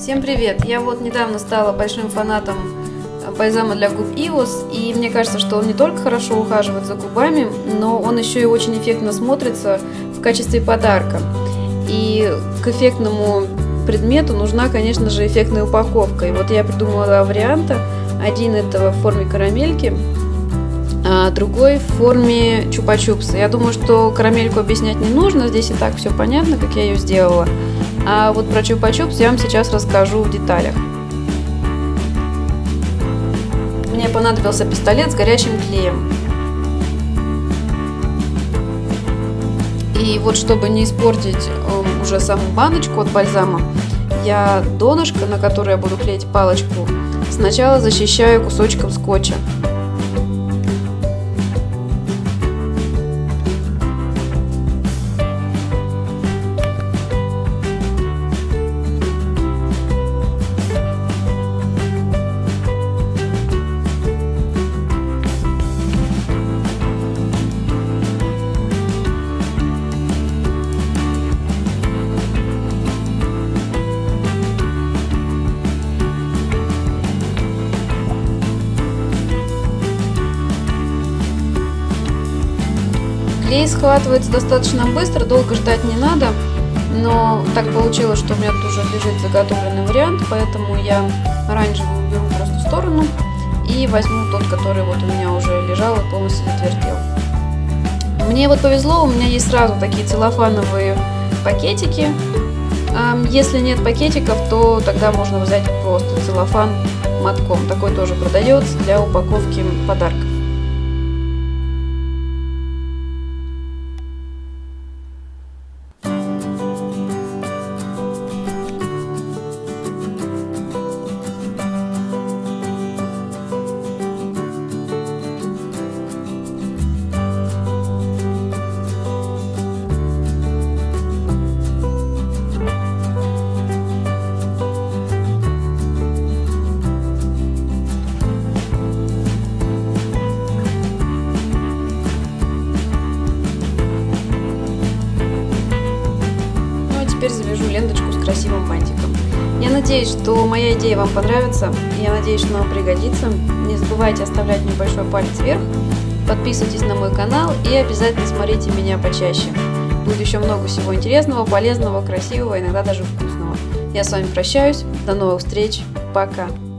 Всем привет! Я вот недавно стала большим фанатом бальзама для губ Eos, и мне кажется, что он не только хорошо ухаживает за губами, но он еще и очень эффектно смотрится в качестве подарка. И к эффектному предмету нужна, конечно же, эффектная упаковка. И вот я придумала два варианта. Один это в форме карамельки, а другой в форме чупа-чупса. Я думаю, что карамельку объяснять не нужно, здесь и так все понятно, как я ее сделала. А вот про чупа-чупс я вам сейчас расскажу в деталях. Мне понадобился пистолет с горячим клеем. И вот чтобы не испортить уже саму баночку от бальзама, я донышко, на которое я буду клеить палочку, сначала защищаю кусочком скотча. Клей схватывается достаточно быстро, долго ждать не надо, но так получилось, что у меня тут уже лежит заготовленный вариант, поэтому я оранжевый уберу просто в сторону и возьму тот, который вот у меня уже лежал и полностью затвердел. Мне вот повезло, у меня есть сразу такие целлофановые пакетики. Если нет пакетиков, то тогда можно взять просто целлофан мотком. Такой тоже продается для упаковки подарков. Теперь завяжу ленточку с красивым бантиком. Я надеюсь, что моя идея вам понравится. Я надеюсь, что она пригодится. Не забывайте оставлять мне большой палец вверх. Подписывайтесь на мой канал и обязательно смотрите меня почаще. Будет еще много всего интересного, полезного, красивого, иногда даже вкусного. Я с вами прощаюсь. До новых встреч. Пока.